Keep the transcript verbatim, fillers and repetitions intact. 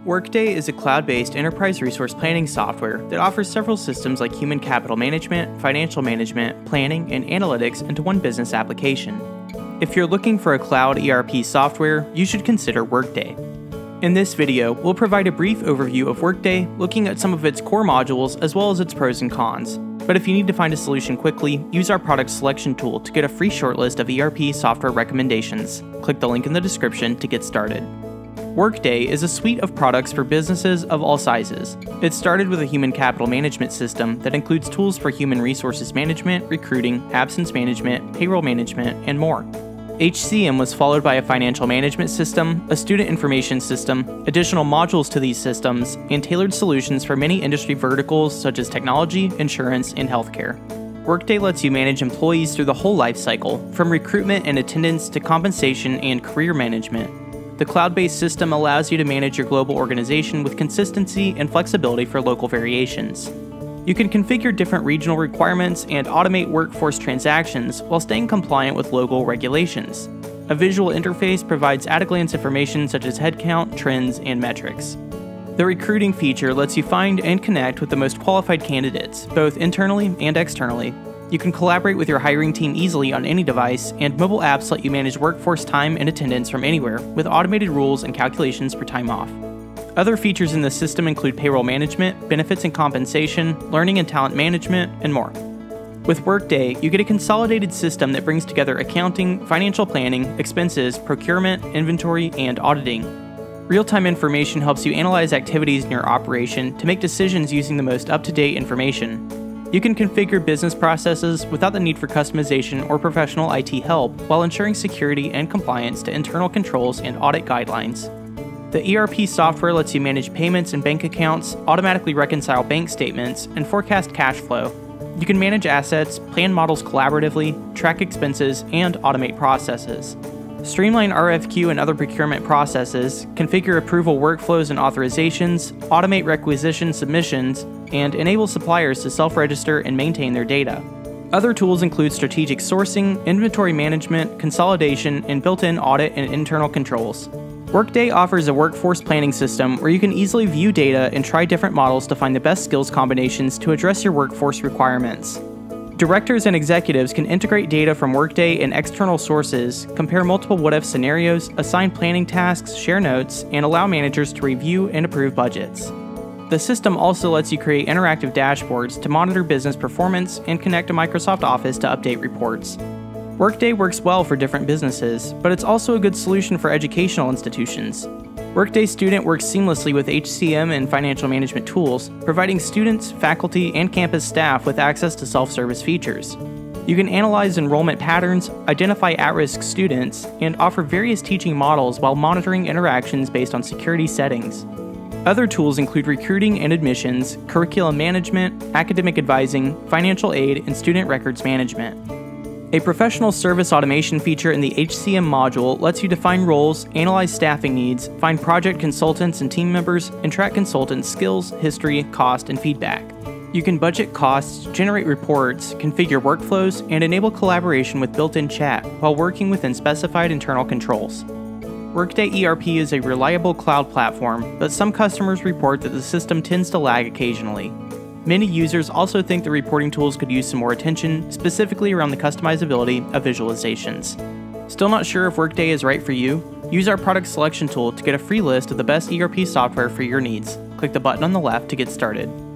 Workday is a cloud-based enterprise resource planning software that offers several systems like human capital management, financial management, planning, and analytics into one business application. If you're looking for a cloud E R P software, you should consider Workday. In this video, we'll provide a brief overview of Workday, looking at some of its core modules as well as its pros and cons. But if you need to find a solution quickly, use our product selection tool to get a free shortlist of E R P software recommendations. Click the link in the description to get started. Workday is a suite of products for businesses of all sizes. It started with a human capital management system that includes tools for human resources management, recruiting, absence management, payroll management, and more. H C M was followed by a financial management system, a student information system, additional modules to these systems, and tailored solutions for many industry verticals such as technology, insurance, and healthcare. Workday lets you manage employees through the whole life cycle, from recruitment and attendance to compensation and career management. The cloud-based system allows you to manage your global organization with consistency and flexibility for local variations. You can configure different regional requirements and automate workforce transactions while staying compliant with local regulations. A visual interface provides at-a-glance information such as headcount, trends, and metrics. The recruiting feature lets you find and connect with the most qualified candidates, both internally and externally. You can collaborate with your hiring team easily on any device, and mobile apps let you manage workforce time and attendance from anywhere, with automated rules and calculations for time off. Other features in the system include payroll management, benefits and compensation, learning and talent management, and more. With Workday, you get a consolidated system that brings together accounting, financial planning, expenses, procurement, inventory, and auditing. Real-time information helps you analyze activities in your operation to make decisions using the most up-to-date information. You can configure business processes without the need for customization or professional I T help while ensuring security and compliance to internal controls and audit guidelines. The E R P software lets you manage payments and bank accounts, automatically reconcile bank statements, and forecast cash flow. You can manage assets, plan models collaboratively, track expenses, and automate processes. Streamline R F Q and other procurement processes, configure approval workflows and authorizations, automate requisition submissions, and enable suppliers to self-register and maintain their data. Other tools include strategic sourcing, inventory management, consolidation, and built-in audit and internal controls. Workday offers a workforce planning system where you can easily view data and try different models to find the best skills combinations to address your workforce requirements. Directors and executives can integrate data from Workday and external sources, compare multiple what-if scenarios, assign planning tasks, share notes, and allow managers to review and approve budgets. The system also lets you create interactive dashboards to monitor business performance and connect to Microsoft Office to update reports. Workday works well for different businesses, but it's also a good solution for educational institutions. Workday Student works seamlessly with H C M and financial management tools, providing students, faculty, and campus staff with access to self-service features. You can analyze enrollment patterns, identify at-risk students, and offer various teaching models while monitoring interactions based on security settings. Other tools include recruiting and admissions, curriculum management, academic advising, financial aid, and student records management. A professional service automation feature in the H C M module lets you define roles, analyze staffing needs, find project consultants and team members, and track consultants' skills, history, cost, and feedback. You can budget costs, generate reports, configure workflows, and enable collaboration with built-in chat while working within specified internal controls. Workday E R P is a reliable cloud platform, but some customers report that the system tends to lag occasionally. Many users also think the reporting tools could use some more attention, specifically around the customizability of visualizations. Still not sure if Workday is right for you? Use our product selection tool to get a free list of the best E R P software for your needs. Click the button on the left to get started.